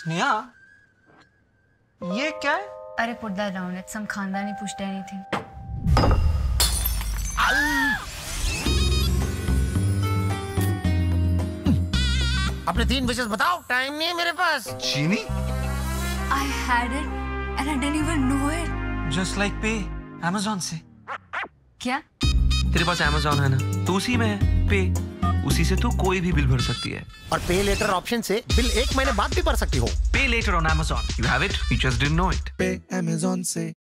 स्नेहा, ये क्या है? अरे put that down. It's some खानदानी पुश्ते anything. अपने 3 विशेष बताओ, टाइम नहीं है मेरे पास। चीनी? I had it and I didn't even know it. Just like Pay, Amazon से। क्या? तेरे पास Amazon है ना, तो उसी में है Pay, उसी से तू कोई भी बिल भर सकती है। और पे लेटर ऑप्शन से बिल 1 महीने बाद भी भर सकती हो। Pay later on Amazon. You have it? You just didn't know it. Pay Amazon से